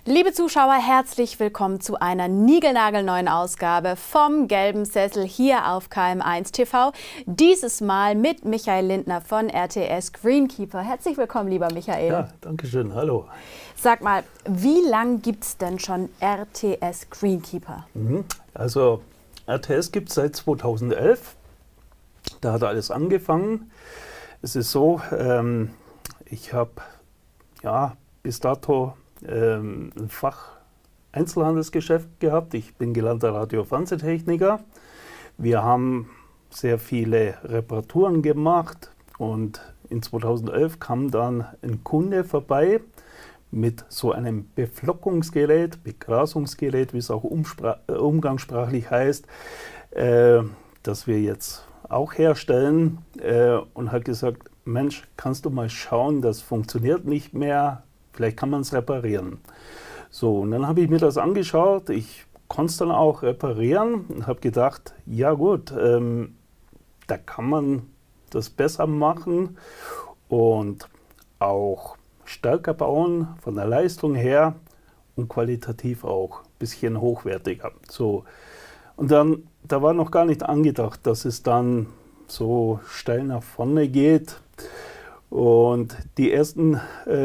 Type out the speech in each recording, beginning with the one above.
Liebe Zuschauer, herzlich willkommen zu einer niegelnagelneuen Ausgabe vom Gelben Sessel hier auf KM1 TV. Dieses Mal mit Michael Lindner von RTS Greenkeeper. Herzlich willkommen, lieber Michael. Ja, danke schön. Hallo. Sag mal, wie lange gibt es denn schon RTS Greenkeeper? Also RTS gibt es seit 2011. Da hat alles angefangen. Es ist so, ich habe bis dato ein Fach-Einzelhandelsgeschäft gehabt. Ich bin gelernter Radio-Fernsehtechniker. Wir haben sehr viele Reparaturen gemacht und in 2011 kam dann ein Kunde vorbei mit so einem Beflockungsgerät, Begrasungsgerät, wie es auch umgangssprachlich heißt, das wir jetzt auch herstellen, und hat gesagt, Mensch, kannst du mal schauen, das funktioniert nicht mehr, vielleicht kann man es reparieren. So, und dann habe ich mir das angeschaut, ich konnte es dann auch reparieren und habe gedacht, ja gut, da kann man das besser machen und auch stärker bauen von der Leistung her und qualitativ auch ein bisschen hochwertiger. So. Und dann, da war noch gar nicht angedacht, dass es dann so steil nach vorne geht. Und die ersten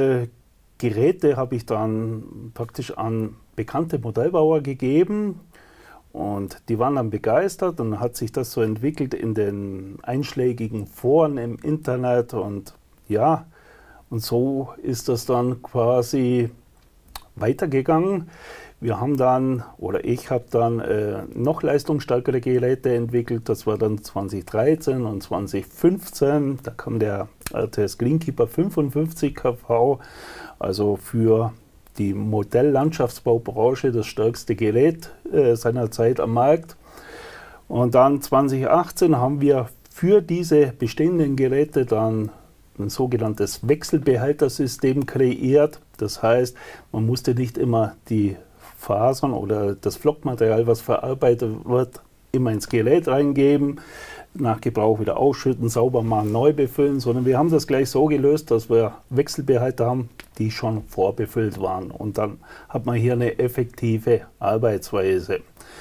Geräte habe ich dann praktisch an bekannte Modellbauer gegeben und die waren dann begeistert und hat sich das so entwickelt in den einschlägigen Foren im Internet und ja, und so ist das dann quasi weitergegangen. Wir haben dann, oder ich habe dann noch leistungsstärkere Geräte entwickelt. Das war dann 2013 und 2015. Da kam der RTS Greenkeeper 55 kV, also für die Modelllandschaftsbaubranche das stärkste Gerät seiner Zeit am Markt. Und dann 2018 haben wir für diese bestehenden Geräte dann ein sogenanntes Wechselbehaltersystem kreiert. Das heißt, man musste nicht immer die Fasern oder das Flockmaterial, was verarbeitet wird, immer ins Gerät reingeben, nach Gebrauch wieder ausschütten, sauber machen, neu befüllen, sondern wir haben das gleich so gelöst, dass wir Wechselbehalter haben, die schon vorbefüllt waren. Und dann hat man hier eine effektive Arbeitsweise.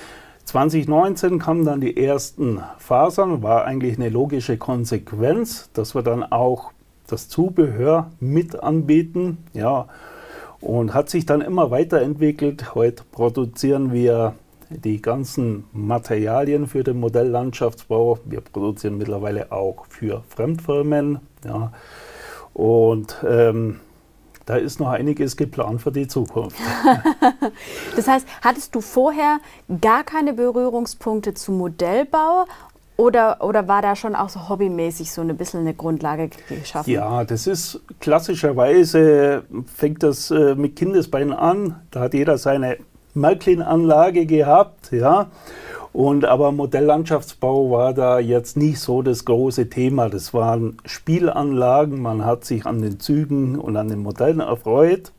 2019 kamen dann die ersten Fasern, war eigentlich eine logische Konsequenz, dass wir dann auch das Zubehör mit anbieten, ja, und hat sich dann immer weiterentwickelt. Heute produzieren wir die ganzen Materialien für den Modelllandschaftsbau. Wir produzieren mittlerweile auch für Fremdfirmen, ja, und da ist noch einiges geplant für die Zukunft. Das heißt, hattest du vorher gar keine Berührungspunkte zum Modellbau? Oder war da schon auch so hobbymäßig so ein bisschen eine Grundlage geschaffen? Ja, das ist klassischerweise, fängt das mit Kindesbeinen an. Da hat jeder seine Märklin-Anlage gehabt, ja. Aber Modelllandschaftsbau war da jetzt nicht so das große Thema. Das waren Spielanlagen, man hat sich an den Zügen und an den Modellen erfreut.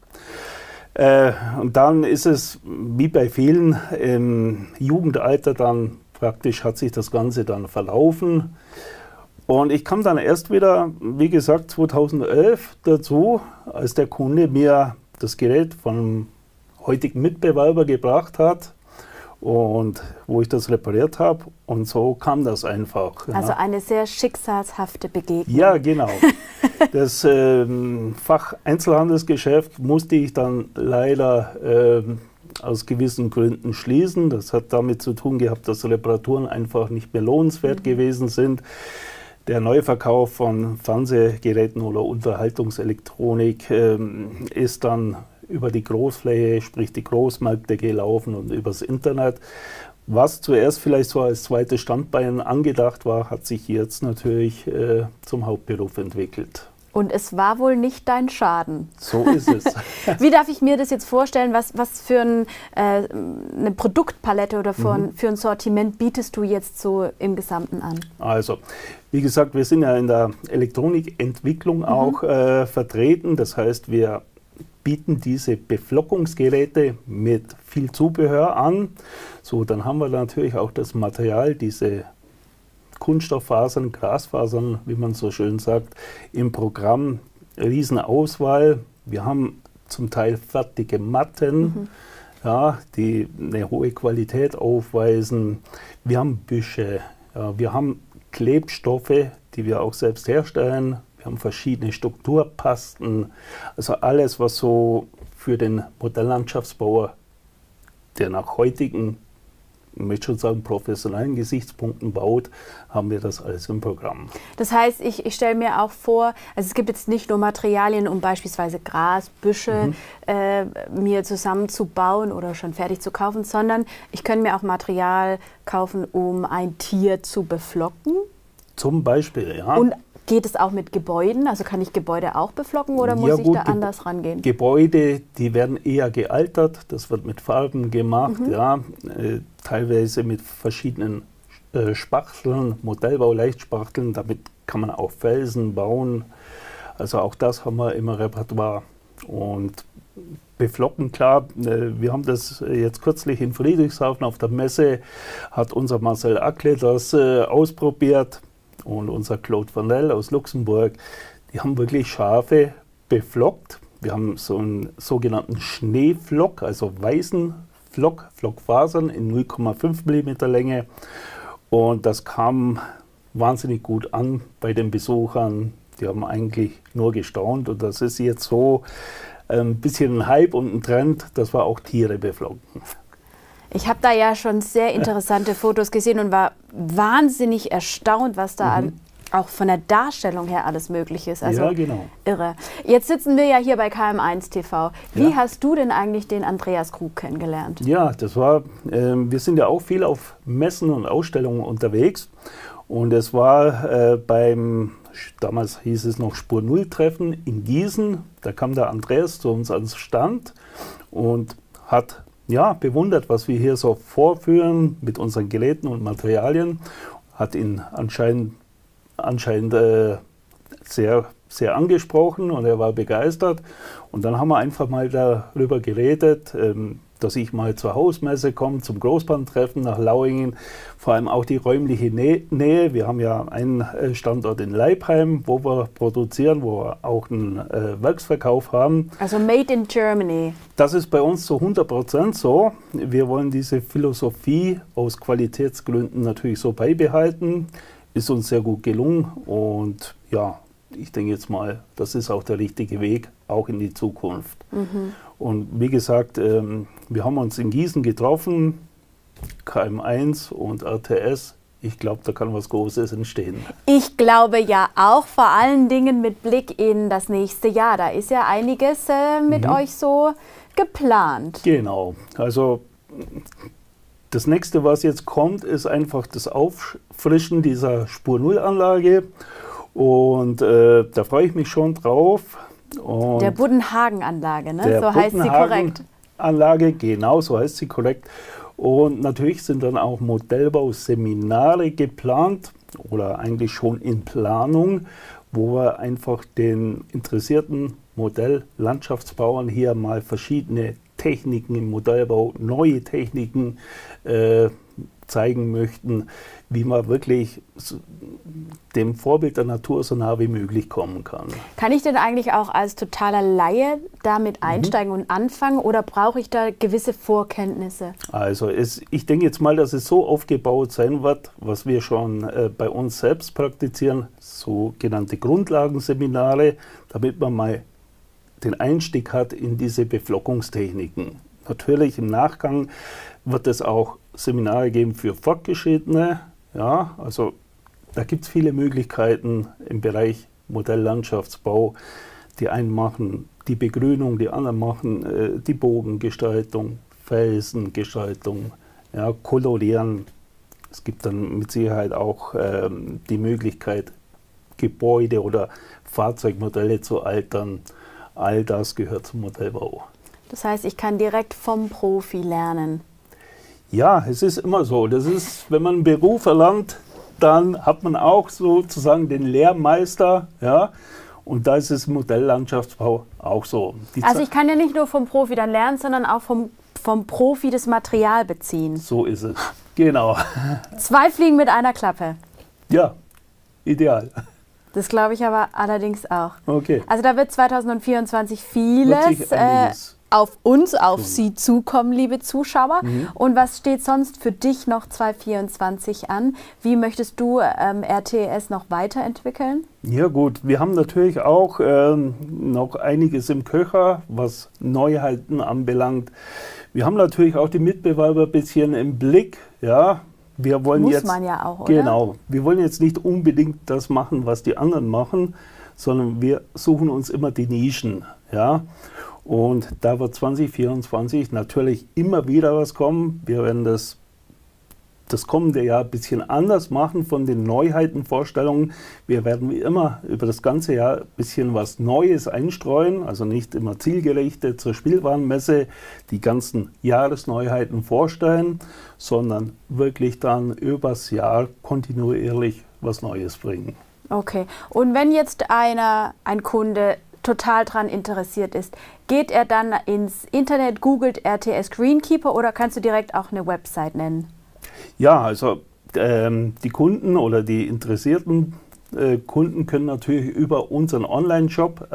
Und dann ist es, wie bei vielen, im Jugendalter dann praktisch hat sich das Ganze dann verlaufen. Und ich kam dann erst wieder, wie gesagt, 2011 dazu, als der Kunde mir das Gerät vom heutigen Mitbewerber gebracht hat und wo ich das repariert habe. Und so kam das einfach. Also eine sehr schicksalshafte Begegnung. Ja, genau. Das Fach-Einzelhandelsgeschäft musste ich dann leider aus gewissen Gründen schließen. Das hat damit zu tun gehabt, dass Reparaturen einfach nicht mehr lohnenswert gewesen sind. Der Neuverkauf von Fernsehgeräten oder Unterhaltungselektronik ist dann über die Großfläche, sprich die Großmärkte gelaufen und übers Internet. Was zuerst vielleicht so als zweites Standbein angedacht war, hat sich jetzt natürlich zum Hauptberuf entwickelt. Und es war wohl nicht dein Schaden. So ist es. Wie darf ich mir das jetzt vorstellen? Was für eine Produktpalette oder für ein Sortiment bietest du jetzt so im Gesamten an? Also, wie gesagt, wir sind ja in der Elektronikentwicklung auch vertreten. Das heißt, wir bieten diese Beflockungsgeräte mit viel Zubehör an. So, dann haben wir natürlich auch das Material, diese Kunststofffasern, Glasfasern, wie man so schön sagt, im Programm. Riesenauswahl. Wir haben zum Teil fertige Matten, ja, die eine hohe Qualität aufweisen. Wir haben Büsche, ja, wir haben Klebstoffe, die wir auch selbst herstellen. Wir haben verschiedene Strukturpasten, also alles, was so für den Modelllandschaftsbauer, der nach heutigen, ich möchte schon sagen, professionellen Gesichtspunkten baut, haben wir das alles im Programm. Das heißt, ich stelle mir auch vor, also es gibt jetzt nicht nur Materialien, um beispielsweise Gras, Büsche mir zusammenzubauen oder schon fertig zu kaufen, sondern ich könnte mir auch Material kaufen, um ein Tier zu beflocken. Zum Beispiel, ja. Und geht es auch mit Gebäuden? Also kann ich Gebäude auch beflocken oder muss ich da anders rangehen? Gebäude, die werden eher gealtert. Das wird mit Farben gemacht, ja, teilweise mit verschiedenen Spachteln, Modellbau, Leichtspachteln. Damit kann man auch Felsen bauen. Also auch das haben wir im Repertoire. Und beflocken, klar, wir haben das jetzt kürzlich in Friedrichshafen auf der Messe, hat unser Marcel Ackle das ausprobiert. Und unser Claude Vanel aus Luxemburg, die haben wirklich Schafe beflockt. Wir haben so einen sogenannten Schneeflock, also weißen Flock, Flockfasern in 0,5 mm Länge. Und das kam wahnsinnig gut an bei den Besuchern. Die haben eigentlich nur gestaunt. Und das ist jetzt so ein bisschen ein Hype und ein Trend, dass wir auch Tiere beflocken. Ich habe da ja schon sehr interessante Fotos gesehen und war wahnsinnig erstaunt, was da auch von der Darstellung her alles möglich ist. Also ja, genau. Irre. Jetzt sitzen wir ja hier bei KM1 TV. Wie hast du denn eigentlich den Andreas Krug kennengelernt? Ja, das war, wir sind ja auch viel auf Messen und Ausstellungen unterwegs. Und es war damals hieß es noch Spur Null Treffen in Gießen. Da kam der Andreas zu uns ans Stand und hat bewundert, was wir hier so vorführen mit unseren Geräten und Materialien. Hat ihn anscheinend sehr, sehr angesprochen und er war begeistert. Und dann haben wir einfach mal darüber geredet, dass ich mal zur Hausmesse komme, zum Großbahntreffen nach Lauingen. Vor allem auch die räumliche Nähe. Wir haben ja einen Standort in Leipheim, wo wir produzieren, wo wir auch einen Werksverkauf haben. Also Made in Germany. Das ist bei uns zu 100% so. Wir wollen diese Philosophie aus Qualitätsgründen natürlich so beibehalten. Ist uns sehr gut gelungen und ja, ich denke jetzt mal, das ist auch der richtige Weg, auch in die Zukunft. Und wie gesagt, wir haben uns in Gießen getroffen, KM1 und RTS. Ich glaube, da kann was Großes entstehen. Ich glaube ja auch, vor allen Dingen mit Blick in das nächste Jahr. Da ist ja einiges mit euch so geplant. Genau, also das nächste, was jetzt kommt, ist einfach das Auffrischen dieser Spur-Null-Anlage. Und da freue ich mich schon drauf. Und der Buddenhagen-Anlage, ne? So heißt sie korrekt. Anlage, genau, so heißt sie korrekt. Und natürlich sind dann auch Modellbauseminare geplant oder eigentlich schon in Planung, wo wir einfach den interessierten Modelllandschaftsbauern hier mal verschiedene Techniken im Modellbau, neue Techniken zeigen möchten, wie man wirklich dem Vorbild der Natur so nah wie möglich kommen kann. Kann ich denn eigentlich auch als totaler Laie damit einsteigen und anfangen oder brauche ich da gewisse Vorkenntnisse? Also ich denke jetzt mal, dass es so aufgebaut sein wird, was wir schon bei uns selbst praktizieren, sogenannte Grundlagenseminare, damit man mal den Einstieg hat in diese Beflockungstechniken. Natürlich im Nachgang wird es auch Seminare geben für Fortgeschrittene. Ja, also da gibt es viele Möglichkeiten im Bereich Modelllandschaftsbau. Die einen machen die Begrünung, die anderen machen die Bogengestaltung, Felsengestaltung, ja, Kolorieren. Es gibt dann mit Sicherheit auch die Möglichkeit, Gebäude oder Fahrzeugmodelle zu altern. All das gehört zum Modellbau. Das heißt, ich kann direkt vom Profi lernen. Ja, es ist immer so. Das ist, wenn man einen Beruf erlernt, dann hat man auch sozusagen den Lehrmeister. Ja? Und da ist es im Modelllandschaftsbau auch so. Also ich kann ja nicht nur vom Profi dann lernen, sondern auch vom Profi das Material beziehen. So ist es, genau. 2 Fliegen mit einer Klappe. Ja, ideal. Das glaube ich aber allerdings auch. Okay. Also da wird 2024 vieles auf uns, auf Sie zukommen, liebe Zuschauer. Und was steht sonst für dich noch 2024 an? Wie möchtest du RTS noch weiterentwickeln? Ja gut, wir haben natürlich auch noch einiges im Köcher, was Neuheiten anbelangt. Wir haben natürlich auch die Mitbewerber ein bisschen im Blick, ja. Wir wollen Muss man ja auch, oder? Genau. Wir wollen jetzt nicht unbedingt das machen, was die anderen machen, sondern wir suchen uns immer die Nischen, ja. Und da wird 2024 natürlich immer wieder was kommen. Wir werden das kommende Jahr ein bisschen anders machen von den Neuheiten, Vorstellungen. Wir werden wie immer über das ganze Jahr ein bisschen was Neues einstreuen, also nicht immer zielgerichtet zur Spielwarenmesse die ganzen Jahresneuheiten vorstellen, sondern wirklich dann übers Jahr kontinuierlich was Neues bringen. Okay, und wenn jetzt ein Kunde total daran interessiert ist, geht er dann ins Internet, googelt RTS Greenkeeper oder kannst du direkt auch eine Website nennen? Ja, also die Kunden oder die interessierten Kunden können natürlich über unseren Online-Shop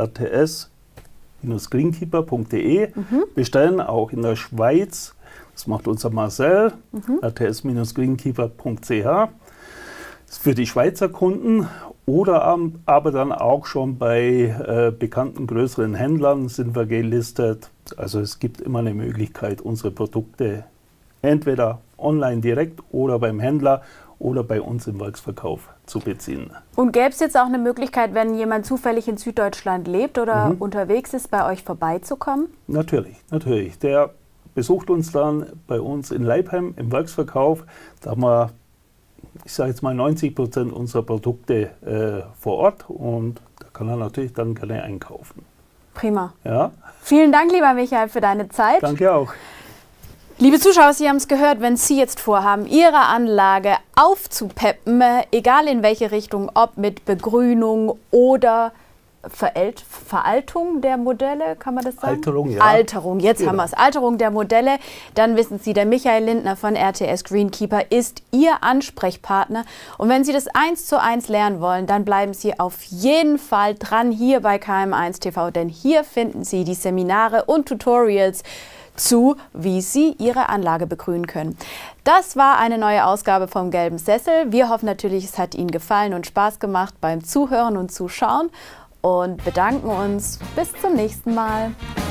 rts-greenkeeper.de bestellen, auch in der Schweiz. Das macht unser Marcel, rts-greenkeeper.ch. Für die Schweizer Kunden oder aber dann auch schon bei bekannten größeren Händlern sind wir gelistet. Also es gibt immer eine Möglichkeit, unsere Produkte entweder online direkt oder beim Händler oder bei uns im Werksverkauf zu beziehen. Und gäbe es jetzt auch eine Möglichkeit, wenn jemand zufällig in Süddeutschland lebt oder unterwegs ist, bei euch vorbeizukommen? Natürlich, natürlich. Der besucht uns dann bei uns in Leipheim im Werksverkauf. Da haben wir, ich sage jetzt mal, 90% unserer Produkte vor Ort und da kann er natürlich dann gerne einkaufen. Prima. Ja. Vielen Dank, lieber Michael, für deine Zeit. Danke auch. Liebe Zuschauer, Sie haben es gehört, wenn Sie jetzt vorhaben, Ihre Anlage aufzupeppen, egal in welche Richtung, ob mit Begrünung oder Veraltung der Modelle, kann man das sagen? Alterung, ja. Alterung, jetzt haben wir es. Alterung der Modelle. Dann wissen Sie, der Michael Lindner von RTS Greenkeeper ist Ihr Ansprechpartner. Und wenn Sie das 1:1 lernen wollen, dann bleiben Sie auf jeden Fall dran hier bei KM1 TV, denn hier finden Sie die Seminare und Tutorials zu, wie Sie Ihre Anlage begrünen können. Das war eine neue Ausgabe vom Gelben Sessel. Wir hoffen natürlich, es hat Ihnen gefallen und Spaß gemacht beim Zuhören und Zuschauen und bedanken uns. Bis zum nächsten Mal.